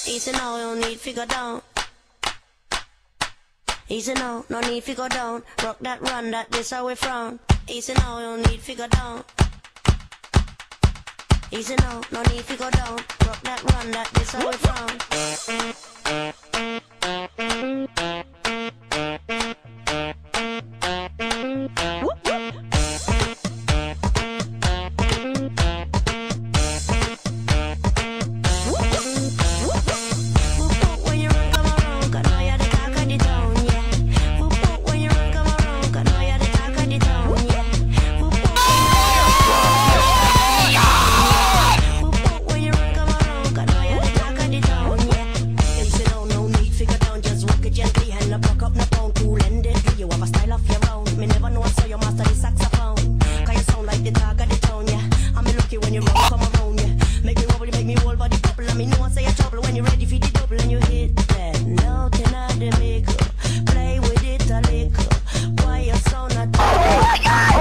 Easy now, no need to go down. Easy now, no need to go down. Rock that, run that, this how we frown. Easy now, no need to go down. Easy now, no need to go down. Rock that, run that, this how we frown. Play with it a little. Why you so not?